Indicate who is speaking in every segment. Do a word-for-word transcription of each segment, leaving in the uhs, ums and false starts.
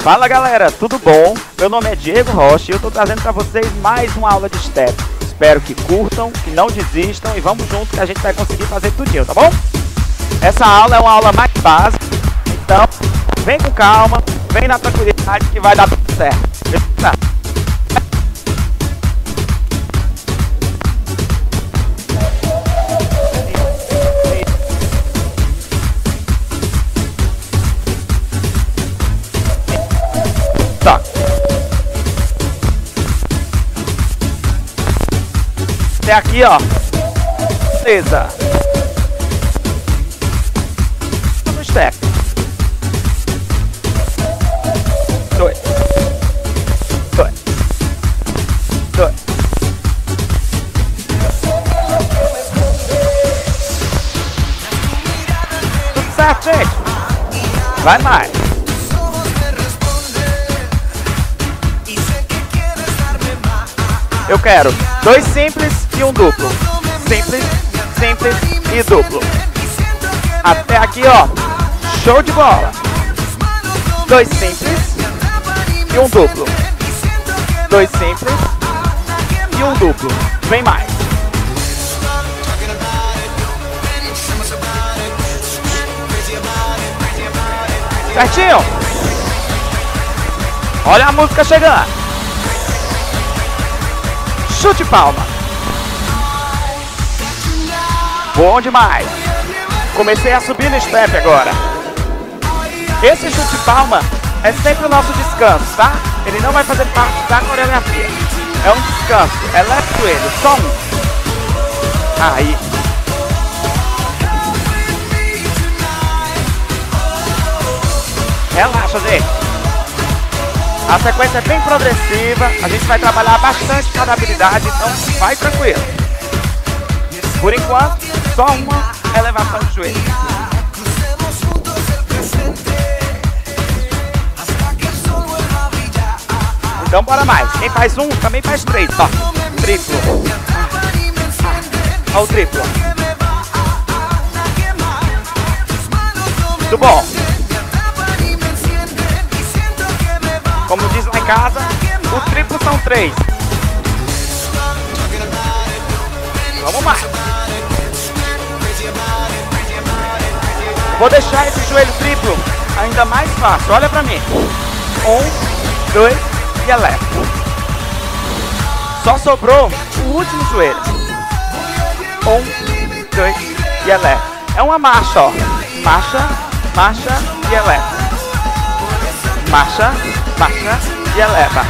Speaker 1: Fala galera, tudo bom? Meu nome é Diego Rocha e eu tô trazendo para vocês mais uma aula de step. Espero que curtam, que não desistam e vamos junto que a gente vai conseguir fazer tudinho, tá bom? Essa aula é uma aula mais básica, então vem com calma, vem na tranquilidade que vai dar tudo certo. Beleza? Tá. Até aqui, ó. Beleza. No step. Dois. Dois. Dois. Tudo certo, gente? Vai mais. Eu quero dois simples e um duplo. Simples, simples e duplo. Até aqui, ó. Show de bola. Dois simples e um duplo. Dois simples e um duplo. Vem mais. Certinho? Olha a música chegando. Chute palma. Bom demais. Comecei a subir no step agora. Esse chute palma é sempre o nosso descanso, tá? Ele não vai fazer parte da coreografia. É um descanso. É left joelho. Só um. Aí. Relaxa, gente. A sequência é bem progressiva, a gente vai trabalhar bastante cada habilidade, então vai tranquilo. Por enquanto, só uma elevação de joelho. Então bora mais. Quem faz um, também faz três, ó. Triplo. Ó o triplo. Muito bom. Como diz lá em casa, o triplo são três. Vamos mais. Vou deixar esse joelho triplo ainda mais fácil. Olha pra mim. Um, dois e eleva. Só sobrou o último joelho. Um, dois e eleva. É uma marcha, ó. Marcha, marcha e eleva. Marcha, marcha e eleva.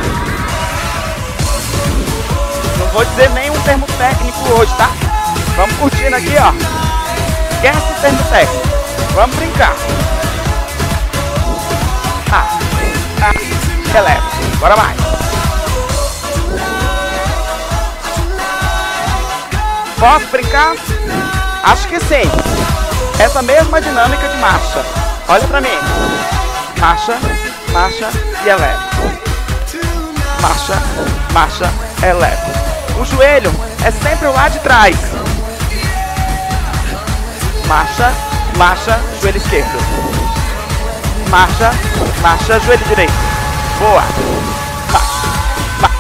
Speaker 1: Não vou dizer nenhum termo técnico hoje, tá? Vamos curtindo aqui, ó. Esquece o termo técnico. Vamos brincar. Ah, ah, eleva. Bora mais. Posso brincar? Acho que sim. Essa mesma dinâmica de marcha. Olha pra mim. Marcha, marcha e eleva. Marcha, marcha, eleva. O joelho é sempre o lado de trás. Marcha, marcha, joelho esquerdo. Marcha, marcha, joelho direito. Boa. Marcha,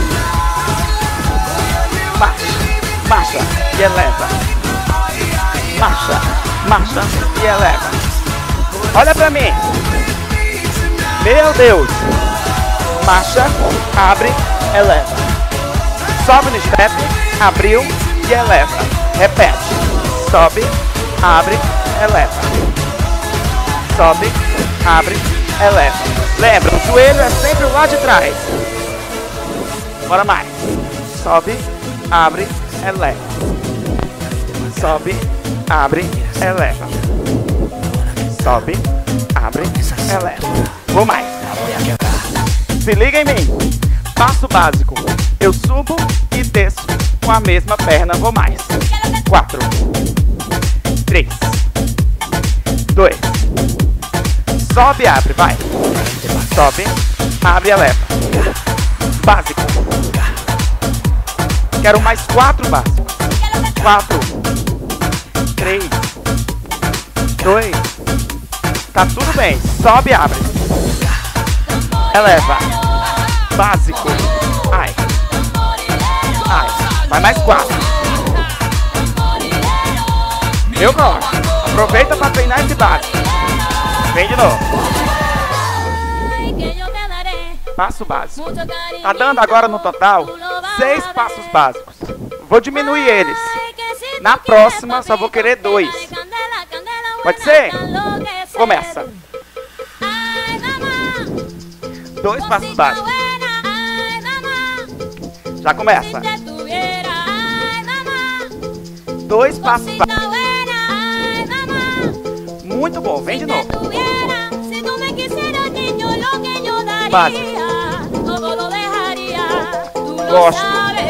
Speaker 1: marcha. Marcha, marcha e eleva. Marcha, marcha e eleva. Olha pra mim. Meu Deus! Marcha, abre, eleva. Sobe no step, abriu e eleva. Repete. Sobe, abre, eleva. Sobe, abre, eleva. Lembra, o joelho é sempre o lado de trás. Bora mais. Sobe, abre, eleva. Sobe, abre, eleva. Sobe, abre, eleva. Vou mais. Se liga em mim. Passo básico. Eu subo e desço com a mesma perna. Vou mais. Quatro. Três. Dois. Sobe e abre. Vai. Sobe, abre e eleva. Básico. Quero mais quatro básicos. Quatro. Três. Dois. Tá tudo bem. Sobe e abre. eleva, básico, ai, ai, vai mais quatro. Eu gosto, aproveita para treinar esse básico. Vem de novo. Passo básico. Tá dando agora no total seis passos básicos. Vou diminuir eles. Na próxima só vou querer dois. Pode ser? Começa. Dois passos básicos. Já começa. Dois passos básicos. Muito bom, vem de novo. Básico. Gosto.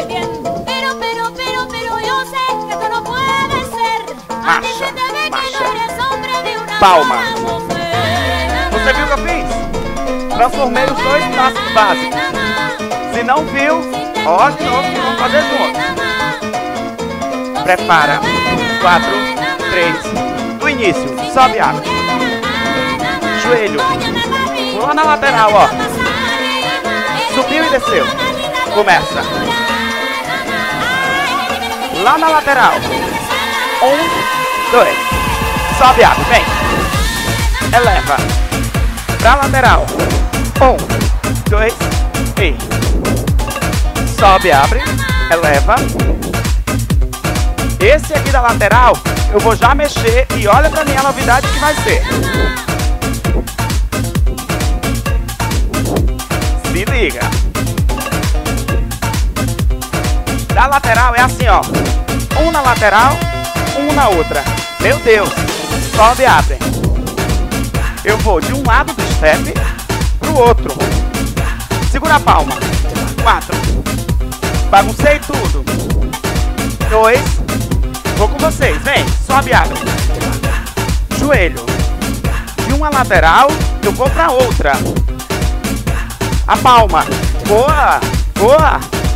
Speaker 1: Marcha, marcha. Palma. Você viu o que eu fiz? Transformei os dois passos básicos. Se não viu, ó, de novo, vamos fazer junto. Prepara. Quatro, três. Do início, sobe, abre. Joelho. Lá na lateral, ó. Subiu e desceu. Começa. Lá na lateral. Um, dois. Sobe, abre, vem. Eleva. Pra lateral. Um, dois, e. Sobe, abre. Eleva. Esse aqui da lateral, eu vou já mexer e olha pra mim a novidade que vai ser. Se liga. Da lateral é assim, ó. Um na lateral, um na outra. Meu Deus. Sobe e abre. Eu vou de um lado do step pro outro. Segura a palma. Quatro. Baguncei tudo. Dois. Vou com vocês. Vem. Sobe e abre. Joelho. De uma lateral, eu vou pra outra. A palma. Boa. Boa.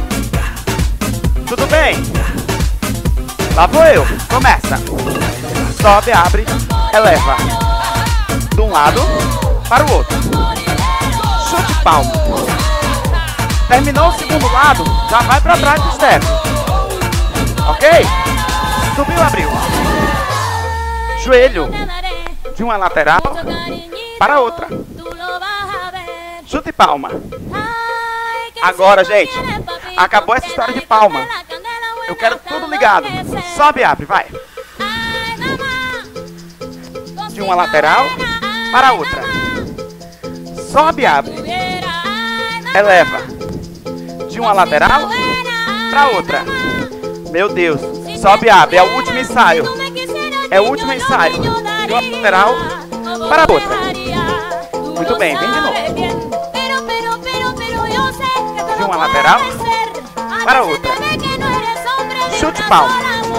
Speaker 1: Tudo bem? Lá vou eu. Começa. Sobe, abre, eleva. De um lado para o outro. Chute palma. Terminou o segundo lado, já vai para trás do step. Ok? Subiu, abriu. Joelho. De uma lateral para a outra. Chute palma. Agora, gente, acabou essa história de palma. Eu quero tudo ligado. Sobe e abre, vai. De uma lateral para a outra. Sobe e abre. Eleva. De uma lateral para a outra. Meu Deus. Sobe e abre. É o último ensaio. É o último ensaio. De uma lateral para a outra. Muito bem, vem de novo. De uma lateral para a outra. Chute palma.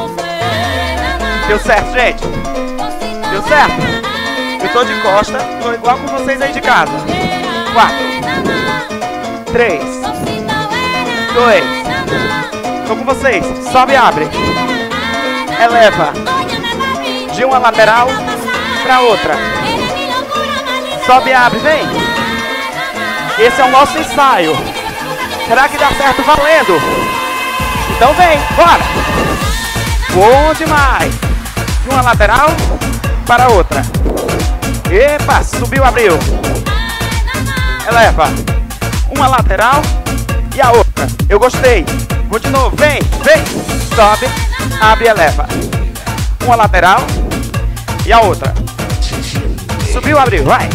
Speaker 1: Deu certo, gente? Deu certo? Eu tô de costa, tô igual com vocês aí de casa. Quatro. Três. Dois. Tô com vocês. Sobe e abre. Eleva. De uma lateral para outra. Sobe e abre, vem. Esse é o nosso ensaio. Será que dá certo valendo? Então vem, bora! Bom demais! De uma lateral para a outra. Epa, subiu, abriu. Eleva. Uma lateral e a outra. Eu gostei. Vou de novo, vem, vem. Sobe, abre e eleva. Uma lateral e a outra. Subiu, abriu, vai.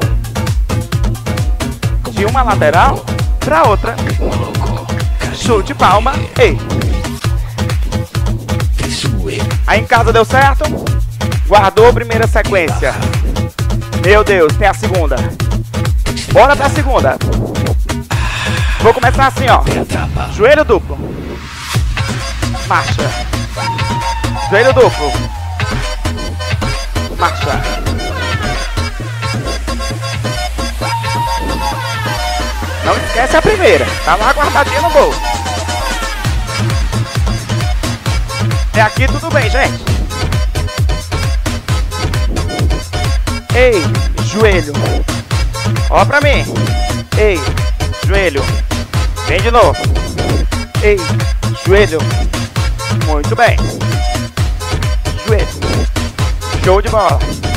Speaker 1: De uma lateral para outra. Chute, palma, ei. Aí em casa deu certo? Guardou a primeira sequência. Meu Deus, tem a segunda. Bora pra segunda. Vou começar assim, ó. Joelho duplo. Marcha. Joelho duplo. Marcha. Não esquece a primeira. Tá lá guardadinha no bolso. É aqui tudo bem, gente. Ei, joelho. Ó pra mim. Ei, joelho. Vem de novo. Ei, joelho. Muito bem. Joelho. Show de bola.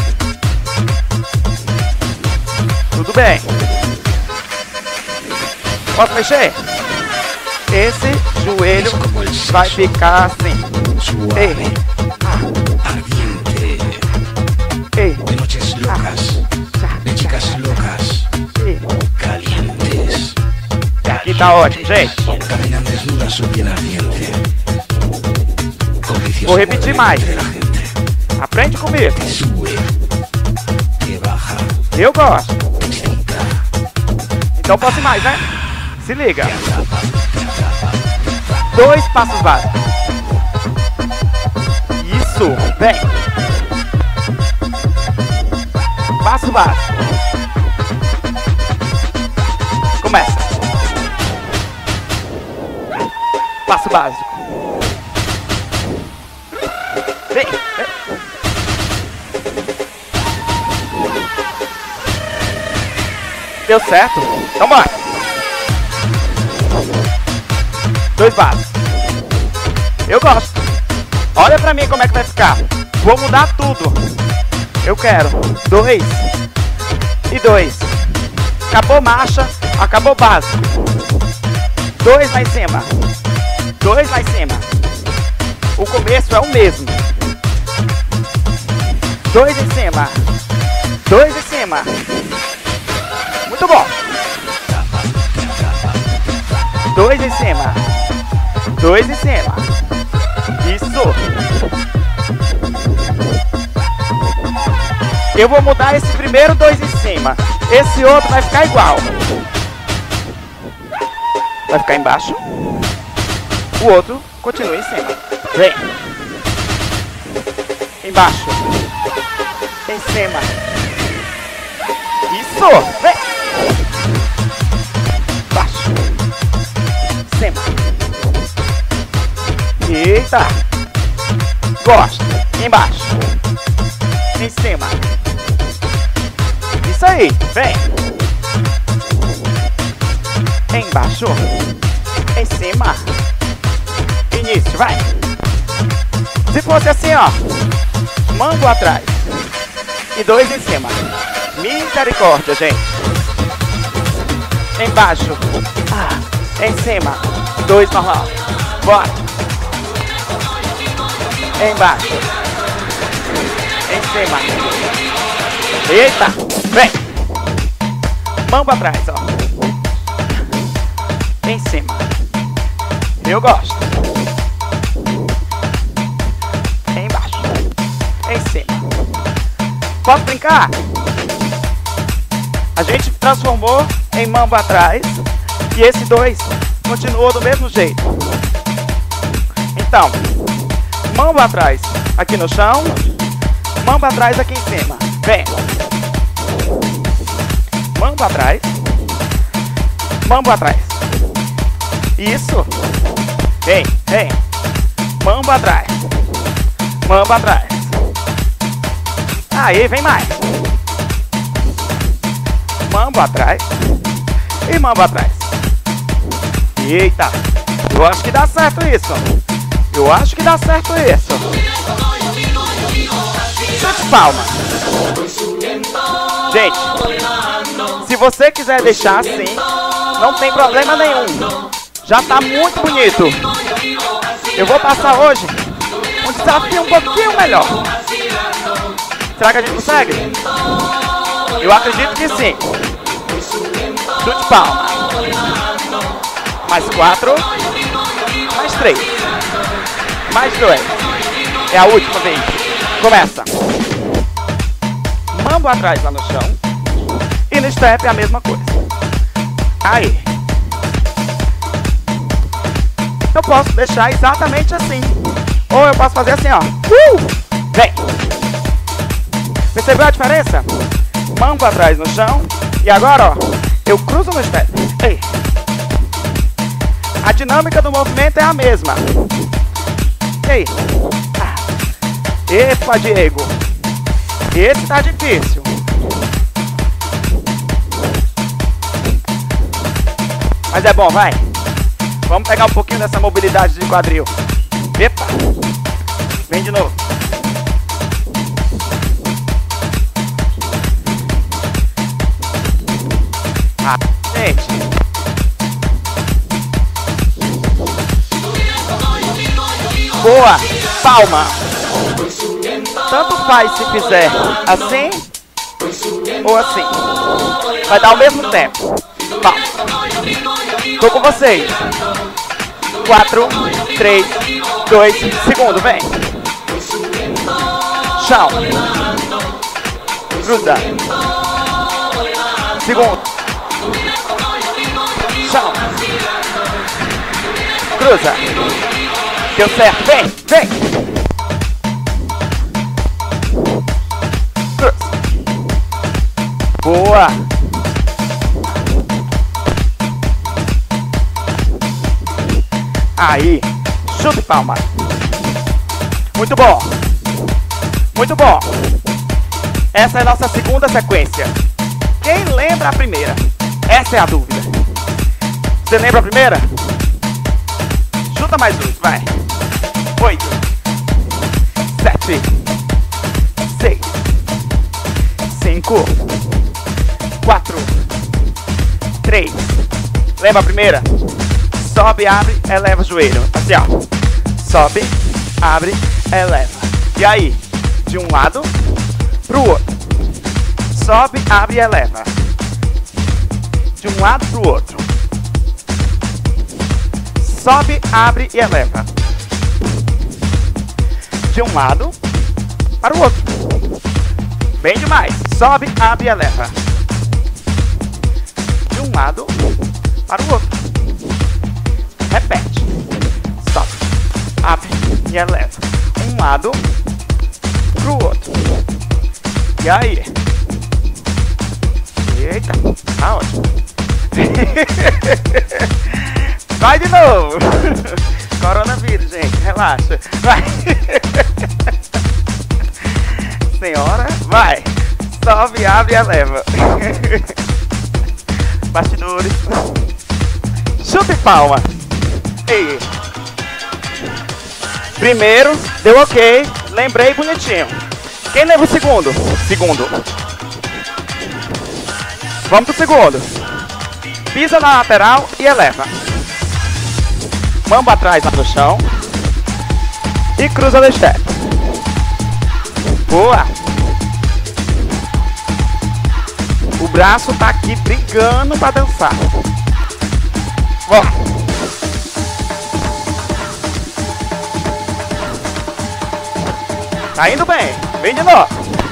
Speaker 1: Tudo bem. Posso mexer? Esse joelho vai ficar assim. Ei. Ei.
Speaker 2: De noches locas, de chicas locas, calientes.
Speaker 1: Aqui tá ótimo, gente.
Speaker 2: Caminan desnudas su piel ardiente.
Speaker 1: Vou repetir mais. Aprende comigo.
Speaker 2: Sube, que baja,
Speaker 1: Eu gosto.
Speaker 2: excita,
Speaker 1: Então posso ir mais, né? Se liga. Dois passos básicos. Isso. Vem. Passo básico. Começa. Passo básico. Vem, vem. Deu certo? Então bora. Dois passos. Eu gosto. Olha pra mim como é que vai ficar. Vou mudar tudo. Eu quero dois e dois. Acabou marcha, acabou básico. Dois lá em cima. Dois lá em cima. O começo é o mesmo. Dois em cima. Dois em cima. Muito bom. Dois em cima. Dois em cima. Isso. Eu vou mudar esse primeiro dois em cima. Esse outro vai ficar igual. Vai ficar embaixo. O outro continua em cima. Vem. Embaixo. Em cima. Isso. Vem. Embaixo. Cima. Eita. Gosto. Embaixo. Em cima. Isso aí, vem. Embaixo. Em cima. Início, vai. Se fosse assim, ó. Mango atrás. E dois em cima. Misericórdia, gente. Embaixo. Ah, em cima. Dois normal. Bora. Embaixo. Em cima. Eita. Vem. Mão pra trás, ó. Em cima. Eu gosto. Embaixo. Em cima. Posso brincar? A gente transformou em mão pra trás. E esse dois continuou do mesmo jeito. Então, mão pra trás aqui no chão. Mão pra trás aqui em cima. Vem. Mão pra trás. Mão pra trás. Isso. Vem, vem. Mão pra trás. Mão pra trás. Aí, vem mais. Mão pra trás. E mão pra trás. Eita. Eu acho que dá certo isso. Eu acho que dá certo isso. Chute palma. Gente, se você quiser deixar assim, não tem problema nenhum. Já tá muito bonito. Eu vou passar hoje um desafio um pouquinho melhor. Será que a gente consegue? Eu acredito que sim. Chute palma. Mais quatro. Mais três. Mais dois. É a última vez. Começa. Mambo atrás lá no chão. E no step é a mesma coisa. Aí. Eu posso deixar exatamente assim. Ou eu posso fazer assim, ó. Uh! Vem. Percebeu a diferença? Mambo atrás no chão. E agora, ó. Eu cruzo no step. Ei. A dinâmica do movimento é a mesma. Ei. Ah. Epa, Diego. Esse tá difícil. Mas é bom, vai. Vamos pegar um pouquinho dessa mobilidade de quadril. Epa. Vem de novo. Ah, gente. Boa. Palma. Tanto faz se fizer assim ou assim. Vai dar ao mesmo tempo. Palma. Tô com vocês. quatro, três, dois, segundo, vem. Chão. Cruza. Segundo. Chão. Cruza. Deu certo, vem, vem. Cruza. Boa. Aí, chute palma. Muito bom. Muito bom. Essa é a nossa segunda sequência. Quem lembra a primeira? Essa é a dúvida. Você lembra a primeira? Chuta mais dois, vai. Oito. Sete. Seis. Cinco. Quatro. Três. Lembra a primeira? Sobe, abre, eleva o joelho. Assim, ó. Sobe, abre, eleva. E aí? De um lado pro outro. Sobe, abre e eleva. De um lado pro outro. Sobe, abre e eleva. De um lado para o outro. Bem demais. Sobe, abre e eleva. De um lado para o outro. Repete. Sobe, abre e eleva. Um lado pro outro. E aí? Eita, tá ótimo. Vai de novo. Coronavírus, gente, relaxa. Vai. Senhora, vai. Sobe, abre e eleva. Bastidores. Chuta e palma. Ei. Primeiro, deu ok. Lembrei bonitinho. Quem lembra o segundo? Segundo. Vamos pro segundo. Pisa na lateral e eleva. Mamba atrás no chão. E cruza no step. Boa. O braço tá aqui brigando pra dançar. Ó. Tá indo bem. Vem de novo.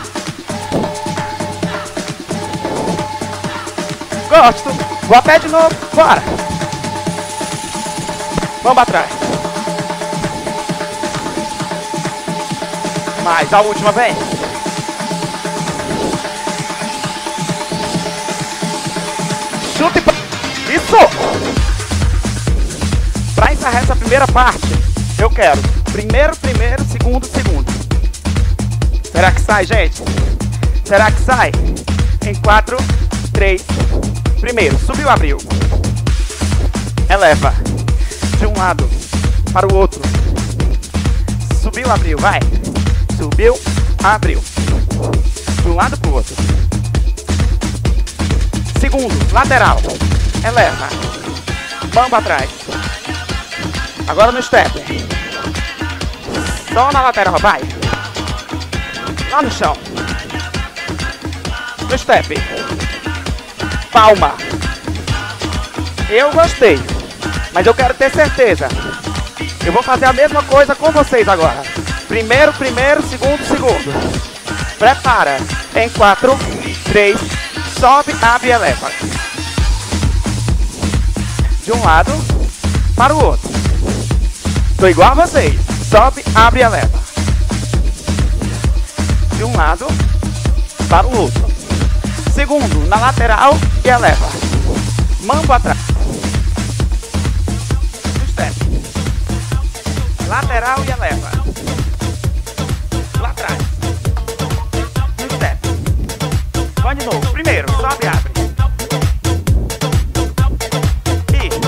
Speaker 1: Gosto. Vou até de novo. Bora. Vamos atrás. Mais. A última, vem. Chute. Pra... Isso. Pra encerrar essa primeira parte, eu quero primeiro, primeiro, segundo, segundo. Será que sai, gente? Será que sai? Em quatro, três. Primeiro, subiu, abriu. Eleva. De um lado para o outro. Subiu, abriu, vai. Subiu, abriu. De um lado para o outro. Segundo, lateral. Eleva. Bamba atrás. Agora no step. Só na lateral, vai. Lá no chão. No step. Palma. Eu gostei, mas eu quero ter certeza. Eu vou fazer a mesma coisa com vocês agora. Primeiro, primeiro, segundo, segundo. Prepara. Em quatro, três, sobe, abre e eleva. De um lado para o outro. Tô igual a vocês. Sobe, abre e eleva. De um lado para o outro. Segundo, na lateral e eleva. Mambo atrás. Step. Lateral e eleva. Lá atrás. Step. Vai de novo. Primeiro, sobe e abre. E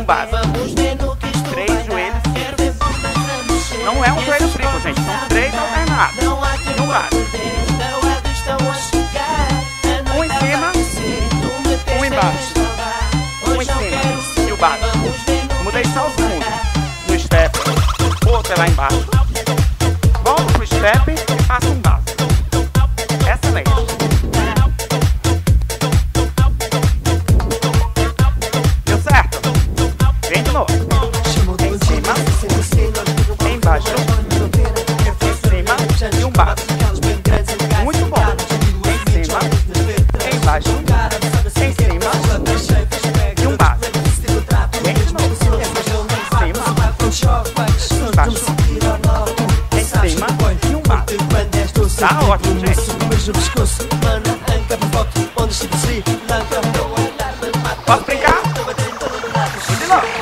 Speaker 1: básico. Três joelhos. Não é um joelho triplo, gente. São três alternados. E um básico. Um em cima, um embaixo. Um em cima e o básico. Mudei só o segundo. No step, o outro é lá embaixo. Volto pro step e faço um básico. Excelente. Deu certo? Vem de novo. Em cima, embaixo, em cima e um básico. Muito bom. Em cima, embaixo, em cima e um básico. Vem de novo. Em cima, embaixo, em cima e um básico. Tá ótimo, gente. Posso brincar? E de novo.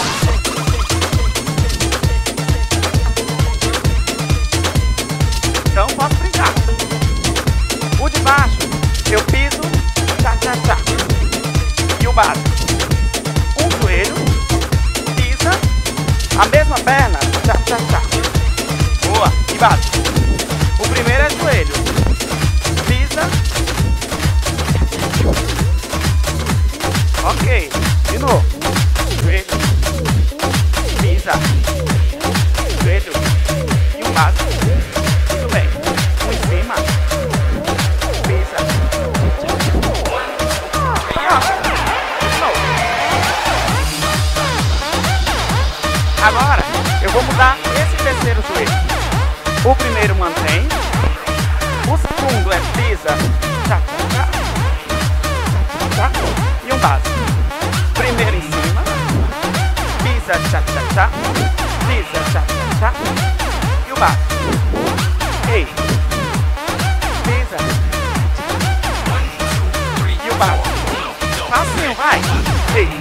Speaker 1: Então posso brincar. O de baixo, eu piso, tchá, tchá, tchá. E o básico. Um joelho, pisa, a mesma perna, tchá, tchá, tchá. Boa. E básico. O primeiro é joelho. Pisa. Ok. De novo. Joelho. Pisa. Joelho. E um básico. Muito bem. Um em cima. Pisa. De novo. Agora, eu vou mudar esse terceiro joelho. O primeiro mantém. O segundo é pisa. Tchá, tchá, tchá. E um básico. Primeiro em cima. Pisa, tchá, tchá, tchá. Pisa, tchá, tchá, tchá. E o básico. Ei. Pisa. E o básico. Facinho, vai. Ei.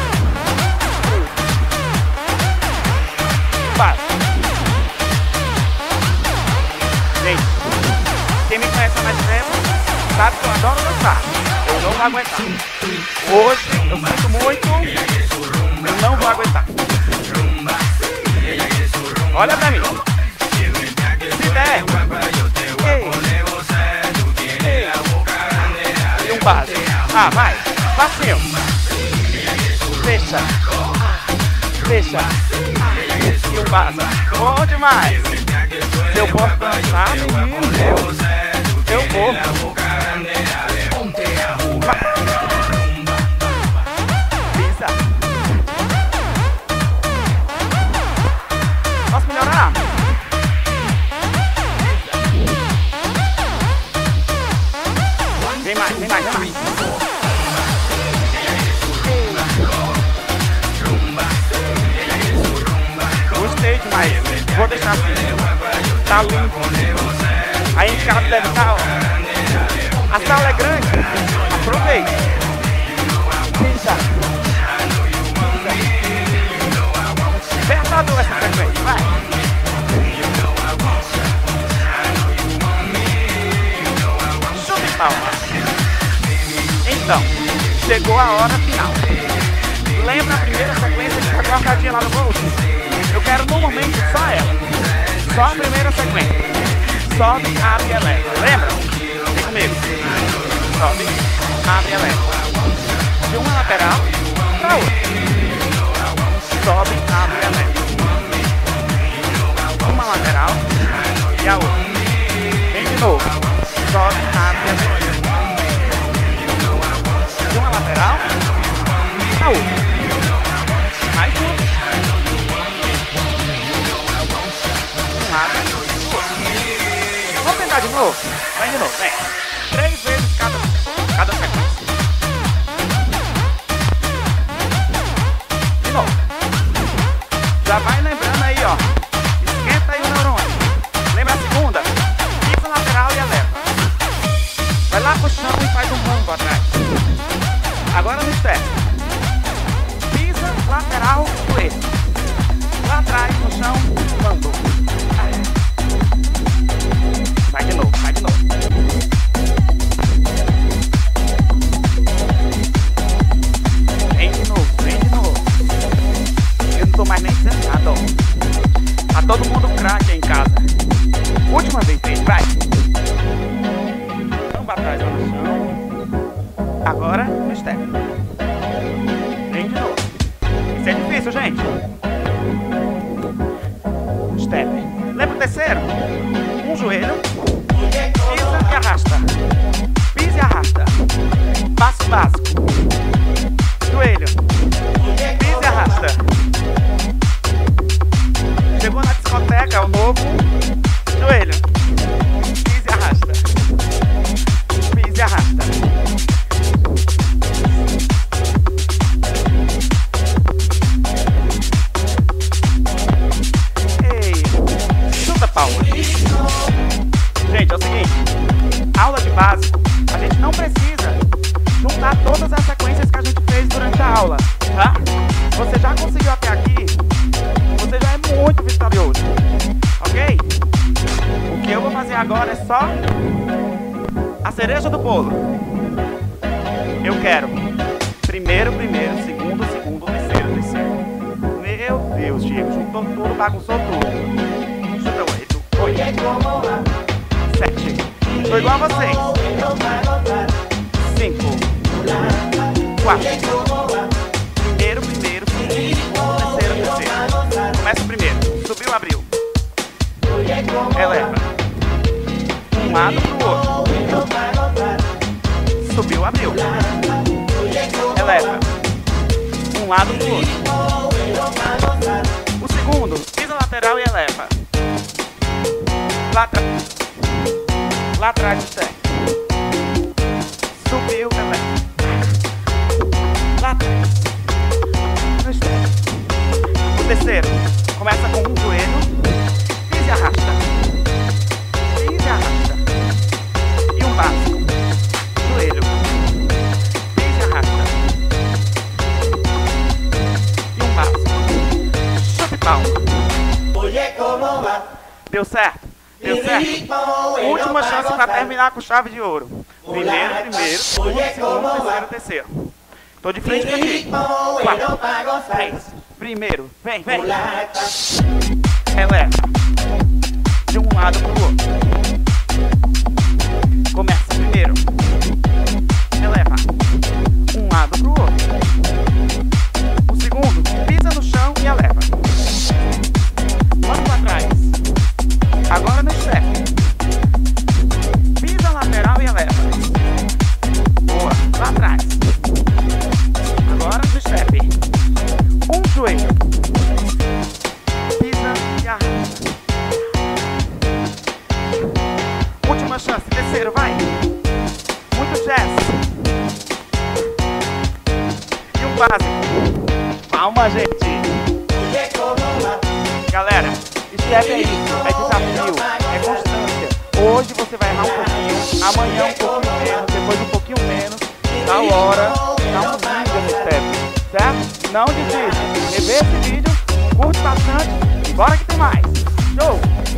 Speaker 1: Básico. Gente, quem me conhece há mais tempo sabe que eu adoro dançar. Eu não vou aguentar. Hoje eu sinto muito. Eu não vou aguentar. Olha pra mim. Se der. Ei. Ei. E um básico. Ah, vai. Facinho. Fecha. Fecha. E um básico. Bom demais. Se eu posso dançar, menino, eu vou. Pisa. Posso melhorar? Vem mais, vem mais, vem mais. Gostei demais. Vou deixar assim. Tá limpo. Aí em casa deve estar, ó. A sala é grande. Aproveite. Pisa. Apertador essa frequência. Vai. Chuta em palma. Então, chegou a hora final. Lembra a primeira sequência que tá colocadinha lá no bolso? Eu quero no momento só ela. Só a primeira sequência. Sobe, abre e eleva. Lembra? Vem comigo. Sobe, abre e eleva. De uma lateral para outra. Sobe, abre e eleva. Uma lateral e a outra. Vem de novo. Sobe, abre e eleva. De uma lateral para outra. Mais uma. Um lado. Vamos tentar de novo? Vem de novo, vem. Três vezes cada, cada sequência. De novo. Já vai lembrando aí, ó. Esquenta aí o neurônio. Lembra a segunda? Pisa lateral e eleva. Vai lá pro chão e faz um rombo atrás. Agora no step. Pisa, lateral, joelho. Lá atrás, no chão, lambo. Vai de novo, vai de novo. todo mundo craque aí em casa. Última vez, vem, vai. Vamos pra trás, lá no chão. Agora, no step. Vem de novo. Isso é difícil, gente. Step. Lembra o terceiro? Um joelho. Pisa e arrasta. Pisa e arrasta. Passo básico. Joelho. Pisa e arrasta. Chegou na discoteca, é o novo. Joelho. Pisa e arrasta. Pisa e arrasta. Ei, chuta palma. Gente, é o seguinte. Aula de básico, a gente não precisa juntar todas as sequências que a gente fez durante a aula, tá? Você já conseguiu até aqui, você já é muito vitorioso, ok? O que eu vou fazer agora é só a cereja do bolo. Eu quero primeiro, primeiro, segundo, segundo, terceiro, terceiro. Meu Deus, Diego, juntou tudo, bagunçou tudo. Chuta oito, oito, sete. Tô igual a vocês. Cinco, quatro. Primeiro, primeiro, segundo, terceiro, terceiro. Começa o primeiro. Subiu, abriu. Eleva. Um lado pro outro. Subiu, abriu. Eleva. Um lado pro outro. O segundo, pisa lateral e eleva. Lá atrás. Lá atrás do step. Subiu, eleva. Lá atrás. No step. O terceiro, começa com um joelho. Pisa e arrasta. Pisa e arrasta. E um básico. Joelho. Pisa e arrasta. E um básico. Chute palma. Deu certo? Deu certo? Última chance para terminar com chave de ouro. Primeiro, primeiro, segundo, segundo, terceiro, terceiro. Tô de frente pra aqui. Quatro, três. Primeiro, vem, vem. Releva. De um lado pro outro. Começa primeiro. Releva. Um lado pro outro. O segundo, pisa no chão e eleva. Vamos pra trás. Agora no step. Pisa lateral e eleva. Boa, lá atrás. Agora no step. Um joelho. Pisa e arrasta. Última chance, terceiro, vai. Muito jazz. E um básico. Calma, gente. Galera, step é isso, é desafio, é constância. Hoje você vai errar um pouquinho, amanhã um pouquinho menos, depois um pouquinho menos. Na hora, dá um vídeo no step, certo? Não desista. Rever esse vídeo, curte bastante e bora que tem mais. Show!